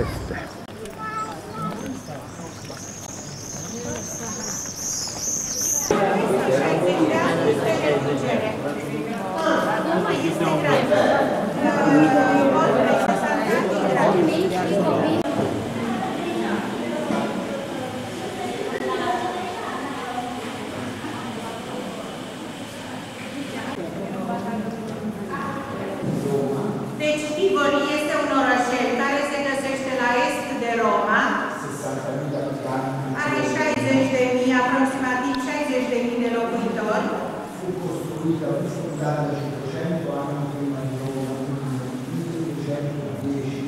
feste. Deci Tivoli este un orășel care se găsește la est de Roma. Are 60.000, aproximativ 60.000 de locuitori. Fu costruita o fondata 500 anni prima di Roma, quindi 1210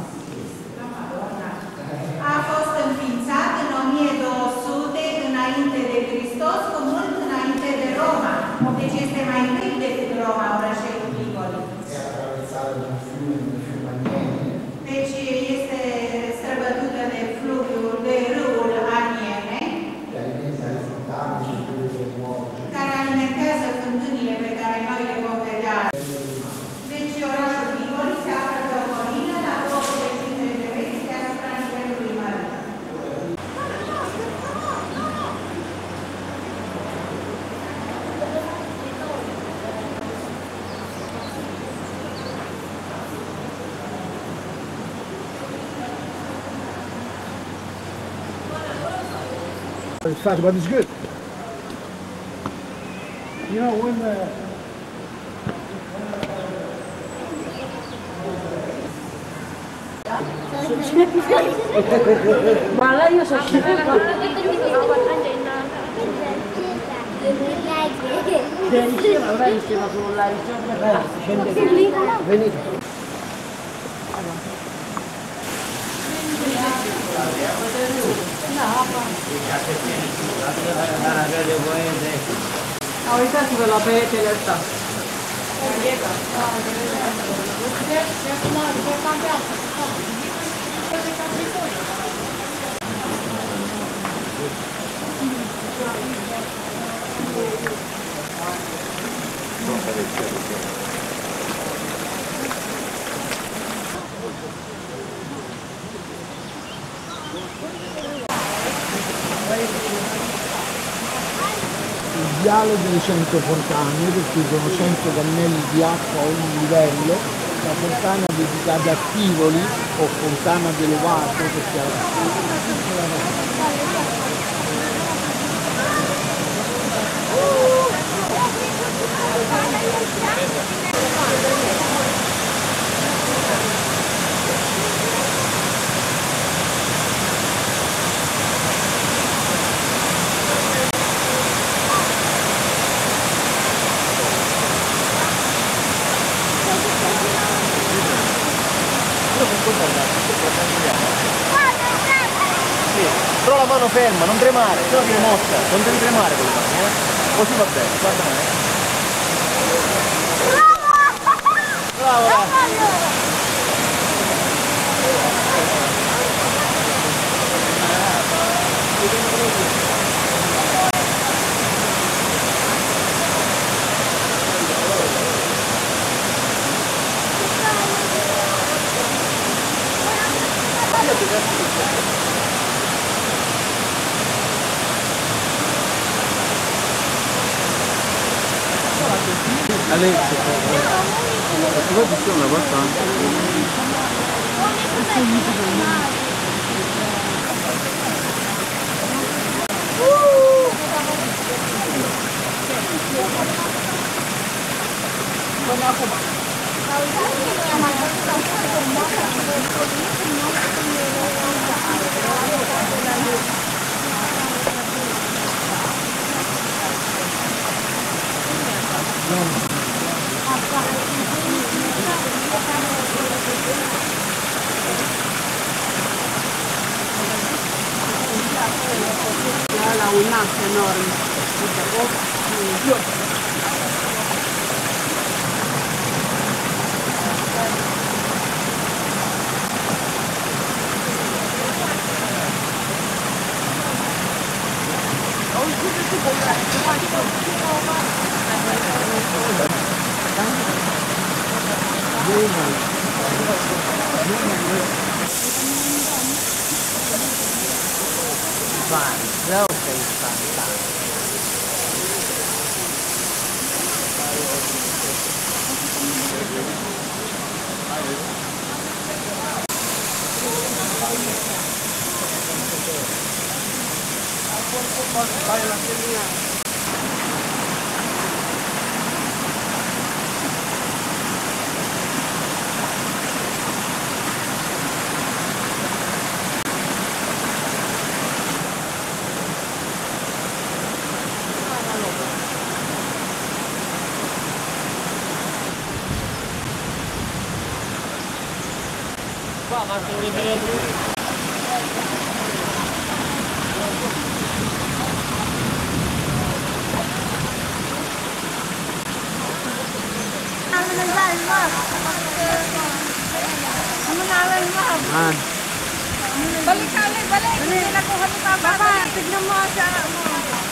A fost înființat în 1200 înainte de Hristos, cu mult înainte de Roma. Deci este mai vechi decât Roma, orășelul Tivoli. Deci este străbătută de fluviul, de râul Aniene, care alimentează fântânile pe care noi le vom vedea. Deci orașul Tivoli se află pe o colină la 250 de metri deasupra nivelului mării. It's fat, but it's good. You know, when ma lei io sono scivolata. Avrei insieme con la ricerca. venite. Ahorita sube la pete en el tazo. Il viale delle 100 fontane, perché sono 100 cannelli di acqua a ogni livello, la fontana dedicata a Tivoli o fontana dell'Ovato, perché Sì, però la mano ferma, non tremare, se no ti mossa, non devi tremare con le mani, così va bene, guarda me. Bravo! Alessio, poi ci sono abbastanza. La un'acqua enorme. Fanza, ok, fantastico. Qua basta un riprendere. Balik ka ulit, balik. Hindi nakuha ni Papa. Papa, tignan mo sa mo.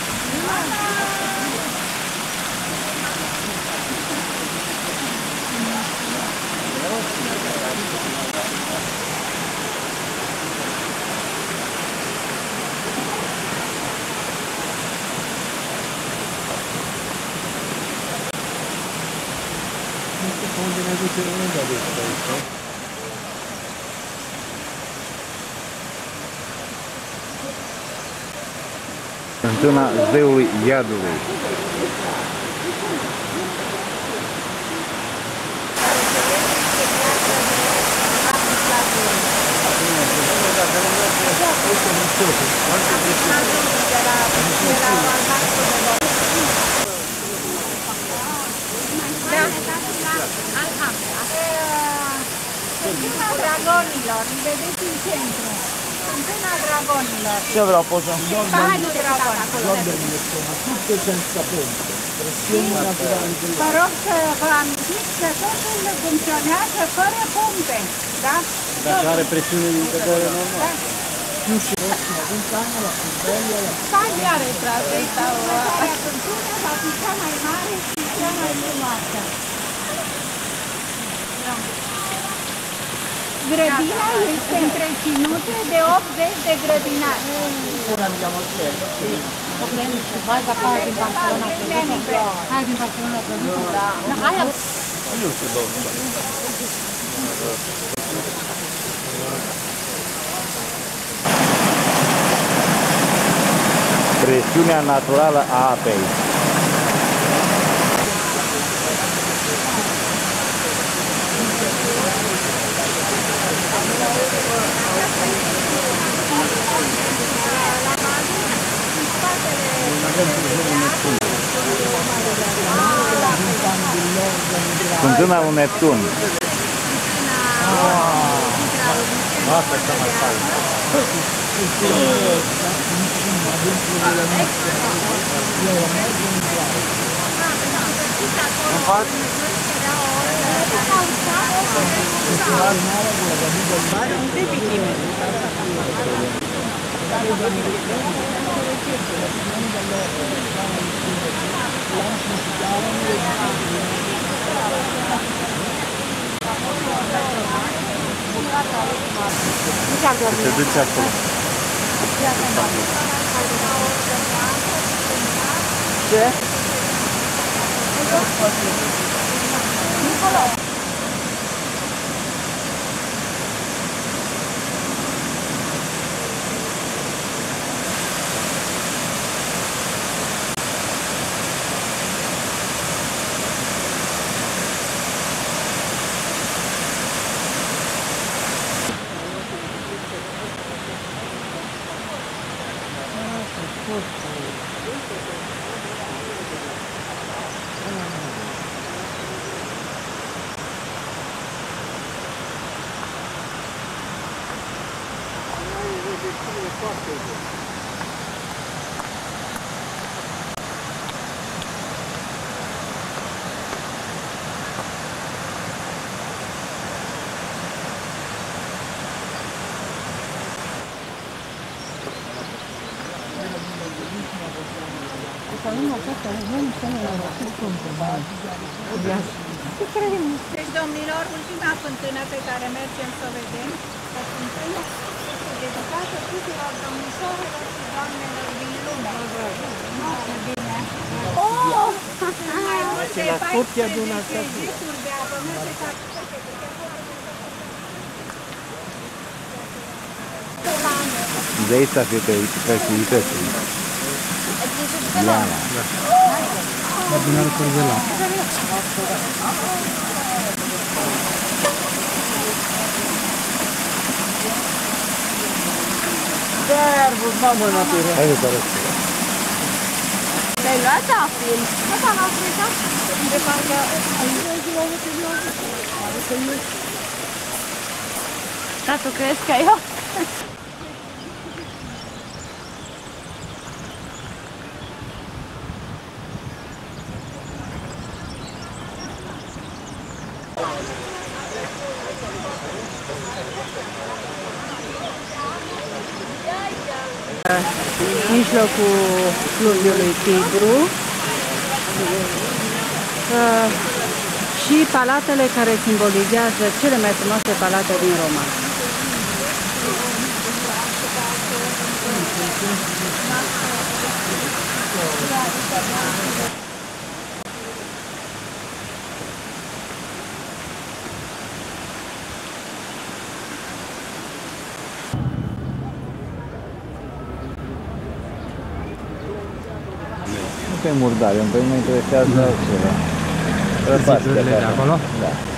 Întâlna zeului iadului. Dragonilor, vedeți în centru. Antena dragonilor. Ce vreau poza? Bagno dragon acolo. Sono tutte senza ponte, pressioni naturali Vă rog să vă amintiți că totul funcționează fără pompe. Da? Dacă are presiune din cădere normal. più si prossima montagna, la più bella, la Tagliare tra questa cultura, la picca mai mare și cea mai frumoasă. Grădina este întreținută de 80 de grădinari. ora andiamo al centro. Vai da parte in Barcellona, hai in Barcellona, Io ci do. Presiunea naturală a apei. Fântâna lui Neptun. Asta e cea mai faină. Nu faci? Se duce acolo. Ce? Deci, domnilor, ultima fântână pe care mergem să o vedem, o fântână dedicată tuturor domnișoarelor și Ma ce la tutti ad una stazione. Zeyta fete. Diana. Va bene al là. Servus, mamă natură. Hai să arăt. Te-ai luat afil? Asta l-au fricat? De parcă... Da, tu crezi că eu? Mijlocul fluviului Tigru și palatele care simbolizează cele mai frumoase palate din Roma. Nu pe murdare, pe mine mă interesează altceva. Ziturile de acolo? Da.